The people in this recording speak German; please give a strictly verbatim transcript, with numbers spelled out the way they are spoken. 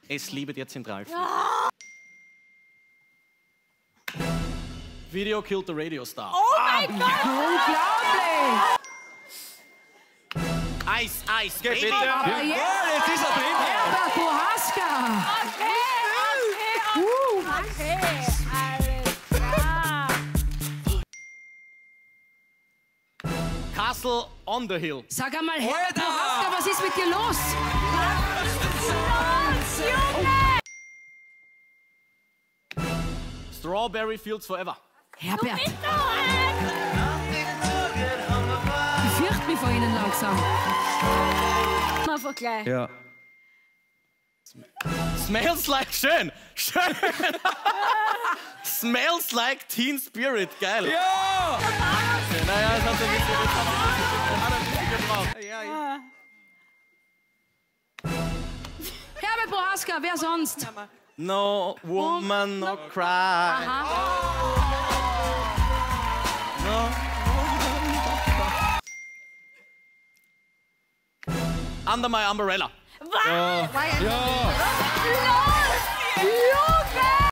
Es liebe der Zentralfilm. Ja. Video killed the radio star. Oh mein Gott! Unglaublich! Eis, Eis, Baby. Bitte. Aber Ja. jetzt- Oh, jetzt ist er drin. Herbert Prohaska! Okay, okay, okay, alles klar. Castle on the Hill. Sag einmal, Herbert Prohaska, was ist mit dir los? Junge! Strawberry Fields Forever. Herbert, Bist du ein? ich fürchte mich vor Ihnen langsam. Einfach gleich. Ja. Smells like schön. Schön. Smells like Teen Spirit. Geil. Ja! Naja, das hat er nicht gebraucht. Ja, ja. Herbert Prohaska, wer sonst? No woman, no cry. Aha. No. Under my umbrella. Was? Ja! Los! Junge!